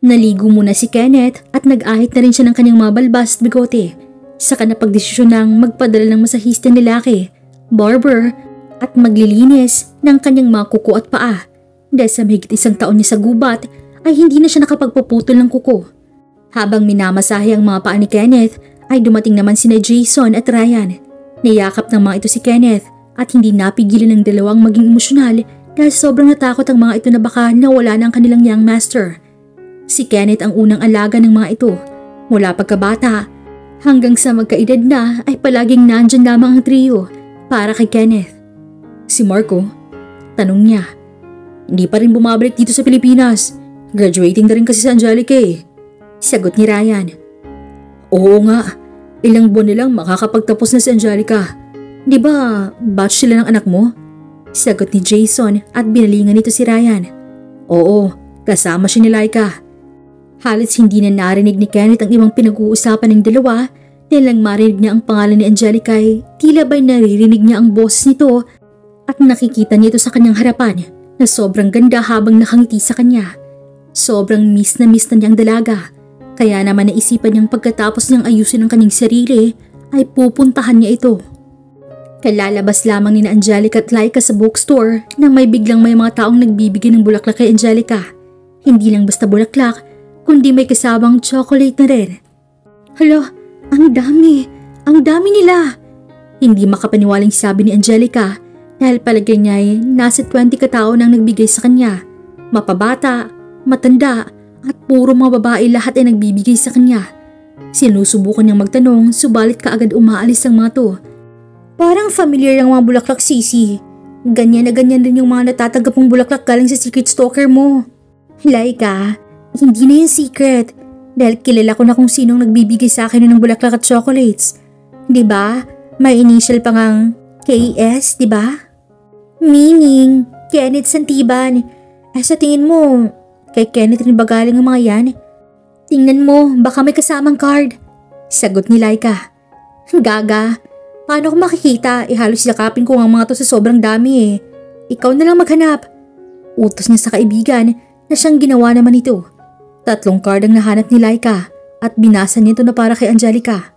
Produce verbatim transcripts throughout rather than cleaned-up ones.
Naligo muna si Kenneth at nag-ahit na rin siya ng kanyang mga balbas at bigote. Saka napagdesisyon ng magpadala ng masahistang lalaki, barber, at maglilinis ng kanyang mga kuko at paa. Dahil sa mahigit isang taon niya sa gubat ay hindi na siya nakapagpuputol ng kuko. Habang minamasahe ang mga paa ni Kenneth ay dumating naman sina Jason at Ryan. Niyakap ng mga ito si Kenneth at hindi napigilan ng dalawang maging emosyonal dahil sobrang natakot ang mga ito na baka nawala na ang kanilang young master. Si Kenneth ang unang alaga ng mga ito. Mula pagkabata hanggang sa magkaedad na ay palaging nandyan lamang ang trio para kay Kenneth. Si Marco, tanong niya, hindi pa rin bumabalik dito sa Pilipinas. Graduating na rin kasi sa Angelica eh. Sagot ni Ryan. Oo nga, ilang buwan nilang makakapagtapos na si Angelica. Di ba batch sila ng anak mo? Sagot ni Jason at binalingan nito si Ryan. Oo, kasama siya ni Laika. Halos hindi na narinig ni Kenneth ang ibang pinag-uusapan ng dalawa dahil lang marinig niya ang pangalan ni Angelica ay tila ba'y naririnig niya ang boses nito at nakikita niya ito sa kanyang harapan na sobrang ganda habang nakangiti sa kanya. Sobrang miss na miss na niyang dalaga. Kaya naman naisipan niyang pagkatapos niyang ayusin ang kanyang sarili ay pupuntahan niya ito. Kalalabas lamang ni na Angelica at Laika sa bookstore nang may biglang may mga taong nagbibigay ng bulaklak kay Angelica. Hindi lang basta bulaklak, kundi may kasabang chocolate na rin. Hala, ang dami, ang dami nila. Hindi makapaniwalang sabi ni Angelica dahil palagay niya ay nasa twenty katao nang nagbigay sa kanya. Mapabata, matanda at puro mga babae lahat ay nagbibigay sa kanya. Sinusubukan niyang magtanong subalit kaagad umaalis ang mga to. Parang familiar ang mga bulaklak, Sisi. Ganyan na ganyan rin yung mga natatanggap mong bulaklak galing sa secret stalker mo. Laika, hindi na yung secret dahil kilala ko na kung sinong nagbibigay sa akin ng bulaklak at chocolates. Diba? May initial pa ngang K S, diba? Meaning, Kenneth Santiban. Ay sa tingin mo, kay Kenneth rin ba galing ang mga yan? Tingnan mo, baka may kasamang card. Sagot ni Laika. Gaga, paano ko makikita? Eh halos yakapin ko ang mga to sa sobrang dami eh. Ikaw na lang maghanap. Utos niya sa kaibigan na siyang ginawa naman ito. Tatlong card ang nahanap ni Laika at binasa niya ito na para kay Angelica.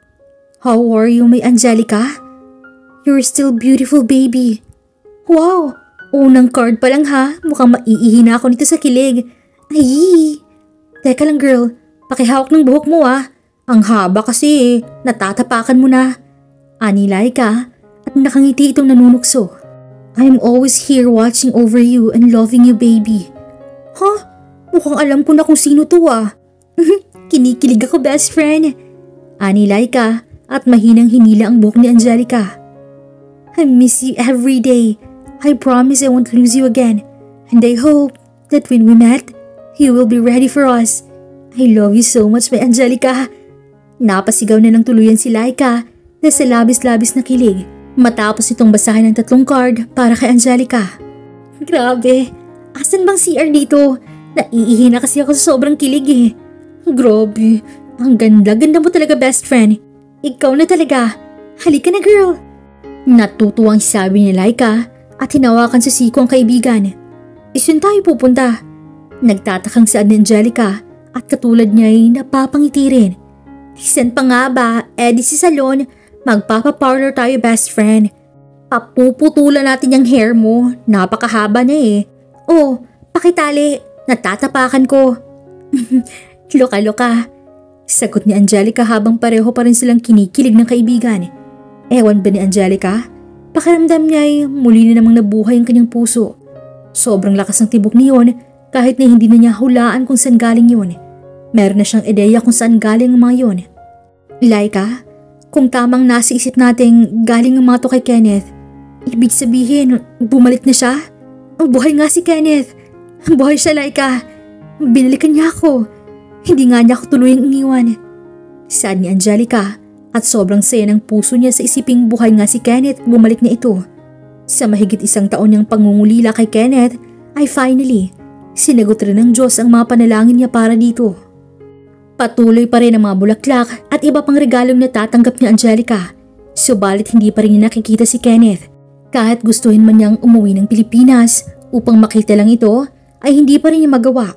How are you, my Angelica? You're still beautiful, baby. Wow! Unang card pa lang ha, mukhang maiihi na ako nito sa kilig. Ay! Teka lang girl, pakihawak ng buhok mo ah. Ang haba kasi eh, natatapakan mo na. Ani Laika at nakangiti itong nanunukso. I'm always here watching over you and loving you, baby. Huh? Mukhang alam ko na kung sino to ah. Kinikilig ako, best friend. Ani Laika at mahinang hinila ang buhok ni Angelica. I miss you every day. I promise I won't lose you again. And I hope that when we met, you will be ready for us. I love you so much, my Angelica. Napasigaw na ng tuluyan si Laika na sa labis-labis na kilig matapos itong basahin ng tatlong card para kay Angelica. Grabe, asan bang C R dito? Naiihi na kasi ako sa sobrang kilig eh. Grabe, ang ganda-ganda mo talaga, best friend. Ikaw na talaga. Halika na, girl. Natutuwang sabi ni Laika at hinawakan sa siko ang kaibigan. Isun tayo pupunta. Nagtatakang saad ni Angelica at katulad niya ay napapangiti rin. Isan pa nga ba, eh di si salon, magpapaparlor tayo, best friend. Papuputulan natin yung hair mo, napakahaba na eh. Oh, pakitali, natatapakan ko. Loka-loka, sagot ni Angelica habang pareho pa rin silang kinikilig ng kaibigan. Ewan ba ni Angelica? Pakiramdam niya ay muli na namang nabuhay ang kanyang puso. Sobrang lakas ng tibok niyon kahit na hindi na niya hulaan kung saan galing yun. Meron na siyang ideya kung saan galing ang mga yun. Laika, kung tamang nasa isip nating galing ang mga to kay Kenneth, ibig sabihin bumalik na siya? Buhay nga si Kenneth. Buhay siya, Laika. Binalikan niya ako. Hindi nga niya ako tuluyang iniwan. Sad ni Angelica. At sobrang saya ng puso niya sa isiping buhay nga si Kenneth at bumalik na ito. Sa mahigit isang taon niyang pangungulila kay Kenneth ay finally, sinagot rin ng Diyos ang mga panalangin niya para dito. Patuloy pa rin ang mga bulaklak at iba pang regalong natatanggap ni Angelica. Subalit hindi pa rin niya nakikita si Kenneth. Kahit gustuhin man niyang umuwi ng Pilipinas upang makita lang ito, ay hindi pa rin niya magawa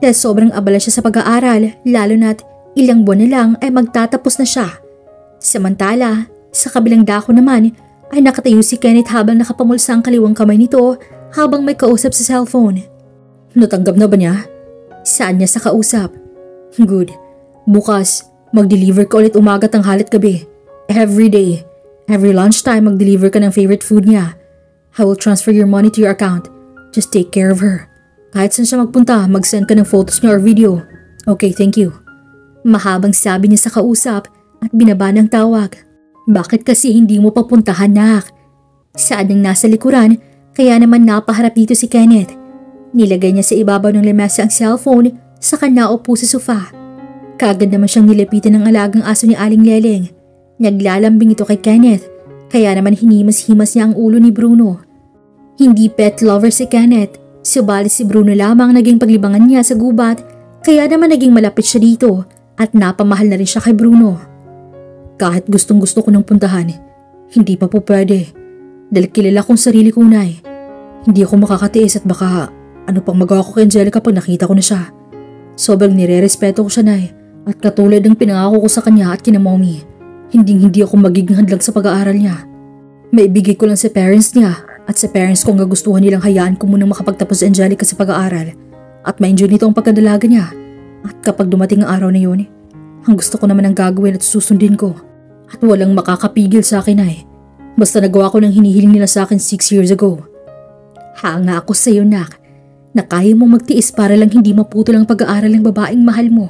dahil sobrang abala siya sa pag-aaral, lalo na't ilang buwan na lang ay magtatapos na siya. Samantala, sa kabilang dako naman ay nakatayo si Kenneth habang nakapamulsa ang kaliwang kamay nito habang may kausap sa cellphone. Natanggap na ba niya? Saan niya sa kausap? Good. Bukas, mag-deliver ka ulit umaga, tanghali at gabi. Every day. Every lunchtime, mag-deliver ka ng favorite food niya. I will transfer your money to your account. Just take care of her. Kahit saan siya magpunta, mag-send ka ng photos niya or video. Okay, thank you. Mahabang sabi niya sa kausap at binaba ng tawag. Bakit kasi hindi mo papuntahan, nak? Saan ang nasa likuran, kaya naman napaharap dito si Kenneth. Nilagay niya sa ibabaw ng lamesa ang cellphone, saka naupo sa sofa. Kaagad naman siyang nilapitan ng alagang aso ni Aling Leleng. Naglalambing ito kay Kenneth, kaya naman hinimas-himas niya ang ulo ni Bruno. Hindi pet lover si Kenneth, subalit si Bruno lamang naging paglibangan niya sa gubat, kaya naman naging malapit siya dito at napamahal na rin siya kay Bruno. Kahit gustong gusto ko ng puntahan, hindi pa po pwede dahil kilala kong sarili ko na eh. Hindi ako makakatiis at baka ano pang magawa ko kay Angelica pag nakita ko na siya. Sobrang nire-respeto ko siya na eh, at katulad ng pinangako ko sa kanya at kina mommy, hindi hindi ako magiging hadlang sa pag-aaral niya. Maibigay ko lang sa parents niya at sa parents ko ang gagustuhan nilang hayaan ko munang makapagtapos si Angelica sa pag-aaral at ma-enjoy nito ang pagkadalaga niya. At kapag dumating ang araw na yun, ang gusto ko naman ang gagawin at susundin ko at walang makakapigil sa akin ay basta nagawa ko ng hinihiling nila sa akin six years ago. Hanga ako sa iyo, nak, na kaya mong magtiis para lang hindi maputol ang pag-aaral ng babaeng mahal mo.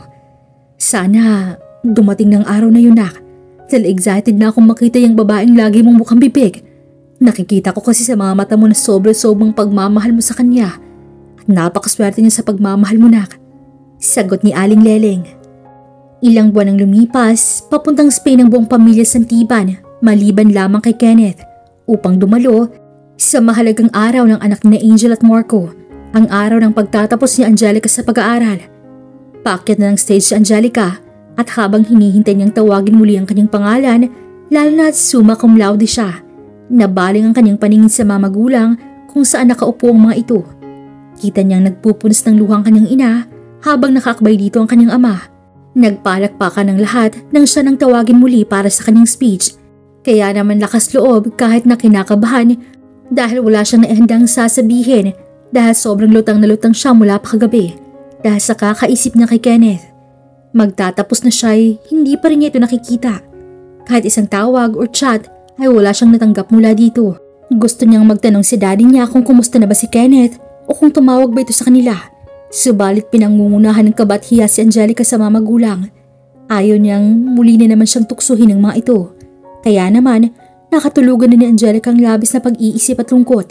Sana dumating ng araw na yun, nak, dahil excited na akong makita yung babaeng lagi mong mukhang bibig. Nakikita ko kasi sa mga mata mo na sobra-sobrang pagmamahal mo sa kanya at napakaswerte niya sa pagmamahal mo, nak. Sagot ni Aling Leleng. Ilang buwan ang lumipas, papuntang Spain ang buong pamilya Santiban, maliban lamang kay Kenneth, upang dumalo sa mahalagang araw ng anak ni Angel at Marco, ang araw ng pagtatapos ni Angelica sa pag-aaral. Paakyat na ng stage si Angelica at habang hinihintay niyang tawagin muli ang kanyang pangalan, lalo na summa cum laude siya, nabaling ang kanyang paningin sa mga magulang kung saan nakaupo ang mga ito. Kita niyang nagpupunas ng luhang kanyang ina habang nakakbay dito ang kanyang ama. Nagpalakpakan ng lahat nang siya nang tawagin muli para sa kanyang speech. Kaya naman lakas loob kahit na kinakabahan dahil wala siyang naihandang sasabihin dahil sobrang lutang na lutang siya mula pa kagabi dahil sa kakaisip niya kay Kenneth. Magtatapos na siya ay hindi pa rin niya ito nakikita. Kahit isang tawag or chat ay wala siyang natanggap mula dito. Gusto niyang magtanong si daddy niya kung kumusta na ba si Kenneth o kung tumawag ba ito sa kanila. Subalit pinangungunahan ng kabat hiya si Angelica sa mga magulang. Ayaw niyang muli na naman siyang tuksuhin ng mga ito. Kaya naman, nakatulugan na ni Angelica ang labis na pag-iisip at lungkot.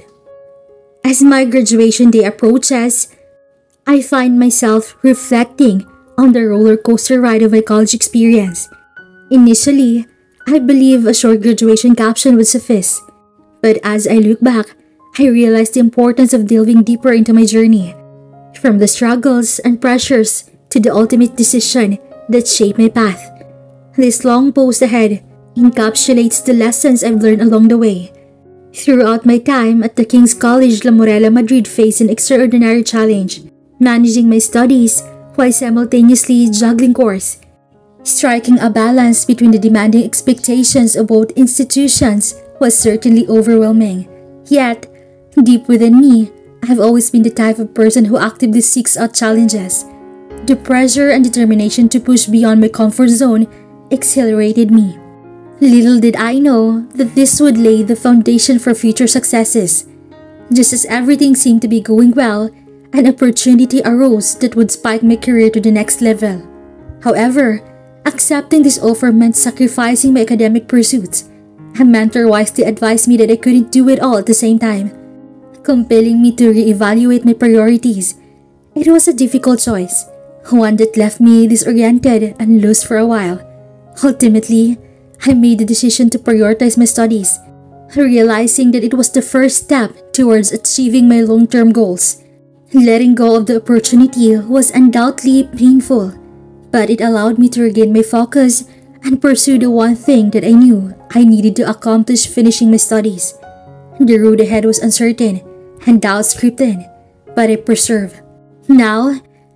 As my graduation day approaches, I find myself reflecting on the roller coaster ride of my college experience. Initially, I believe a short graduation caption would suffice. But as I look back, I realize the importance of delving deeper into my journey. From the struggles and pressures to the ultimate decision that shaped my path. This long post ahead encapsulates the lessons I've learned along the way. Throughout my time at the King's College La Morella, Madrid faced an extraordinary challenge, managing my studies while simultaneously juggling course. Striking a balance between the demanding expectations of both institutions was certainly overwhelming. Yet, deep within me, I've always been the type of person who actively seeks out challenges. The pressure and determination to push beyond my comfort zone exhilarated me. Little did I know that this would lay the foundation for future successes. Just as everything seemed to be going well, an opportunity arose that would spike my career to the next level. However, accepting this offer meant sacrificing my academic pursuits. A mentor wisely advised me that I couldn't do it all at the same time, compelling me to reevaluate my priorities. It was a difficult choice, one that left me disoriented and lost for a while. Ultimately, I made the decision to prioritize my studies, realizing that it was the first step towards achieving my long-term goals. Letting go of the opportunity was undoubtedly painful, but it allowed me to regain my focus and pursue the one thing that I knew I needed to accomplish: finishing my studies. The road ahead was uncertain and doubts crept in, but I persevered. Now,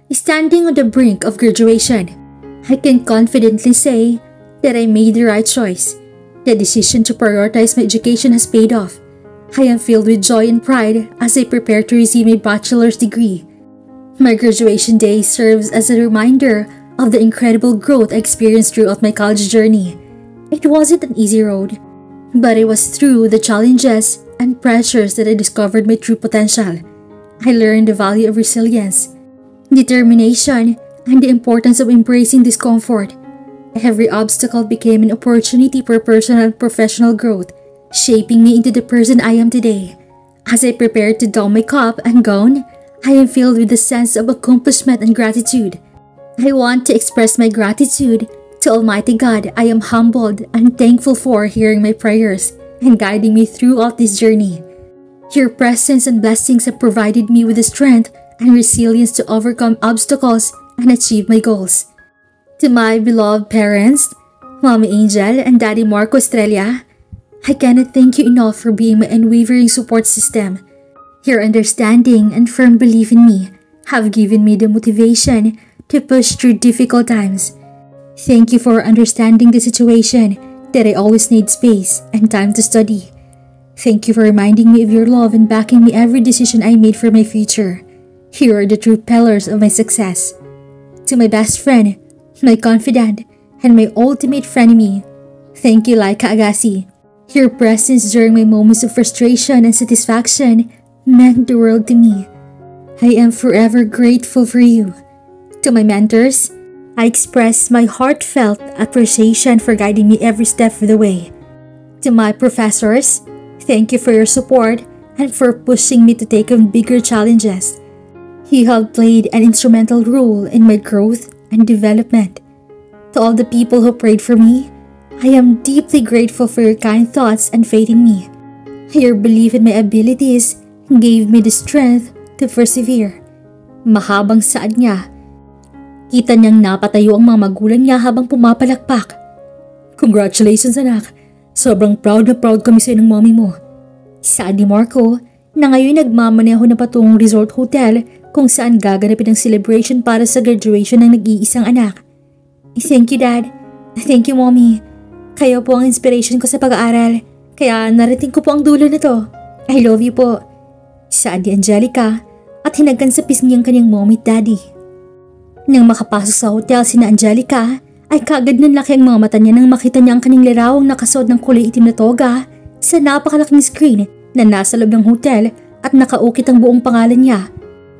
Standing on the brink of graduation, I can confidently say that I made the right choice. The decision to prioritize my education has paid off. I am filled with joy and pride as I prepare to receive my bachelor's degree. My graduation day serves as a reminder of the incredible growth I experienced throughout my college journey. It wasn't an easy road, but it was through the challenges and pressures that I discovered my true potential. I learned the value of resilience, determination, and the importance of embracing discomfort. Every obstacle became an opportunity for personal and professional growth, shaping me into the person I am today. As I prepare to don my cap and gown, I am filled with a sense of accomplishment and gratitude. I want to express my gratitude to Almighty God. I am humbled and thankful for hearing my prayers and guiding me throughout this journey. Your presence and blessings have provided me with the strength and resilience to overcome obstacles and achieve my goals. To my beloved parents, Mommy Angel and Daddy Marco Estrella, I cannot thank you enough for being my unwavering support system. Your understanding and firm belief in me have given me the motivation to push through difficult times. Thank you for understanding the situation that I always need space and time to study. Thank you for reminding me of your love and backing me every decision I made for my future. Here are the true pillars of my success. To my best friend, my confidant, and my ultimate frenemy, thank you, Laika Agassi. Your presence during my moments of frustration and satisfaction meant the world to me. I am forever grateful for you. To my mentors, I express my heartfelt appreciation for guiding me every step of the way. To my professors, thank you for your support and for pushing me to take on bigger challenges. You have played an instrumental role in my growth and development. To all the people who prayed for me, I am deeply grateful for your kind thoughts and faith in me. Your belief in my abilities gave me the strength to persevere. Mahabang saad niya. Kita niyang napatayo ang mga magulang niya habang pumapalakpak. Congratulations, anak. Sobrang proud na proud kami sa ng mommy mo. Saad ni Marco na ngayon nagmamaneho na patungong resort hotel kung saan gaganapin ang celebration para sa graduation ng nag-iisang anak. Thank you, Dad. Thank you, Mommy. Kayo po ang inspiration ko sa pag-aaral, kaya narating ko po ang dulo na to. I love you po. Saad ni Angelica at hinagkan sa pisngi ang kanyang mommy at daddy. Nang makapasok sa hotel sina Angelica, ay kaagad nanlaki ang mga mata niya nang makita niya ang kanyang larawang nakasuot ng kulay itim na toga sa napakalaking screen na nasa loob ng hotel at nakaukit ang buong pangalan niya.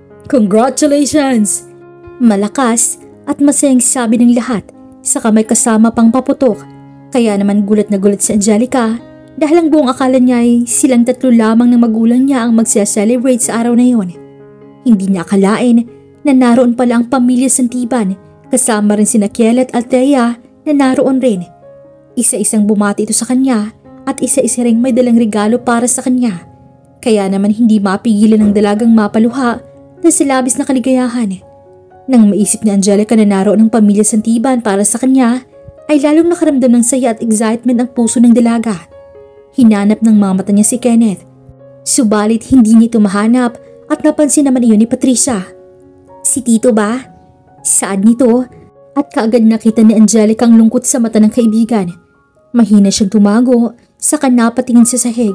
Congratulations! Malakas at masayang sabi ng lahat, saka may kasama pang paputok. Kaya naman gulat na gulat si Angelica dahil ang buong akala niya ay silang tatlo lamang ng magulang niya ang magse-celebrate sa araw na yon. Hindi niya akalain na naroon pala ang pamilya Santiban, kasama rin sina Kiel at Althea na naroon rin. Isa-isang bumati ito sa kanya at isa-isa ring may dalang regalo para sa kanya. Kaya naman hindi mapigilan ng dalagang mapaluha na silabis na kaligayahan. Nang maisip ni Angelica na naroon ang pamilya Santiban para sa kanya, ay lalong nakaramdam ng saya at excitement ang puso ng dalaga. Hinanap ng mga mata niya si Kenneth. Subalit hindi niya ito mahanap at napansin naman iyon ni Patricia. Si Tito ba? Saad nito at kaagad nakita ni Angelica ang lungkot sa mata ng kaibigan. Mahina siyang tumago saka napatingin sa sahig.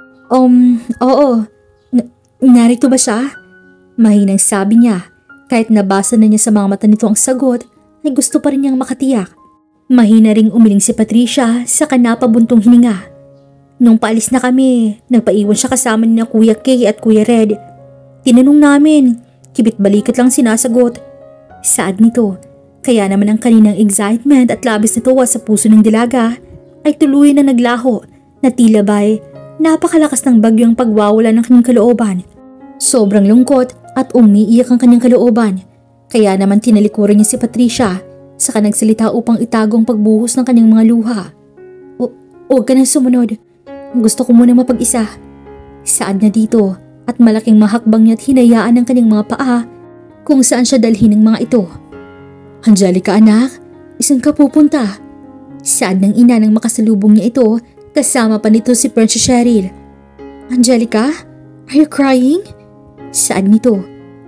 Um, oo. N- narito ba siya? Mahinang sabi niya. Kahit nabasa na niya sa mga mata nito ang sagot, ay gusto pa rin niyang makatiyak. Mahina ring umiling si Patricia saka napabuntong hininga. Nung paalis na kami, nagpaiwan siya kasama ni na Kuya Kay at Kuya Red. Tinanong namin, kibit balikat lang sinasagot. Saad nito, kaya naman ang kaninang excitement at labis na tuwa sa puso ng dilaga ay tuloy na naglaho na tila ba'y napakalakas ng bagyong pagwawala ng kanyang kalooban. Sobrang lungkot at umiiyak ang kanyang kalooban. Kaya naman tinalikuran niya si Patricia saka nagsalita upang itago ang pagbuhos ng kanyang mga luha. O, huwag ka nang sumunod. Gusto ko muna mapag-isa. Saad na dito at malaking mahakbang niya at hinayaan ng kanyang mga paa kung saan siya dalhin ng mga ito. Angelica anak, isan ka pupunta? Saad ng ina nang makasalubong niya ito kasama pa nito si Princess Cheryl. Angelica, are you crying? Saad nito.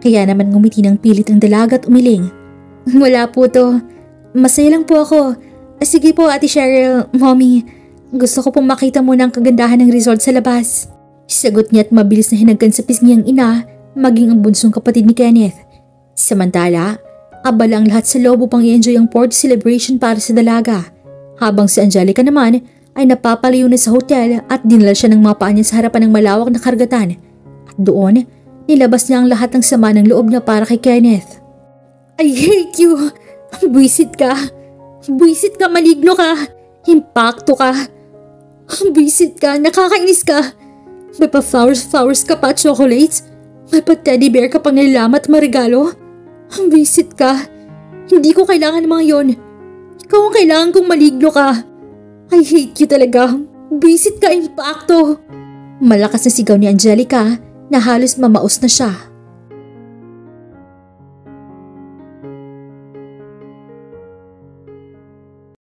Kaya naman ngumiti ng pilit ang dalaga at umiling. Wala po to. Masaya lang po ako. Sige po Ate Cheryl, Mommy. Gusto ko pong makita muna ang kagandahan ng resort sa labas. Sagot niya at mabilis na hinagkan sa pisngi ang ina, maging ang bunsong kapatid ni Kenneth. Samantala, abala ang lahat sa loob upang i-enjoy ang fourth celebration para sa dalaga. Habang si Angelica naman ay napapalayo na sa hotel at dinala siya ng mga paa niya sa harapan ng malawak na karagatan. At doon, nilabas niya ang lahat ng sama ng loob niya para kay Kenneth. I hate you! Buisit ka! Buisit ka, maligno ka! Impakto ka! Buisit ka, nakakainis ka! May pa flowers-flowers ka pa at chocolates? May pa teddy bear ka pang nilamat marigalo? Buisit ka! Hindi ko kailangan ng mga yon. Ikaw ang kailangan kong maligno ka! I hate you talaga! Buisit ka, impakto! Malakas na sigaw ni Angelica na halos mamaos na siya.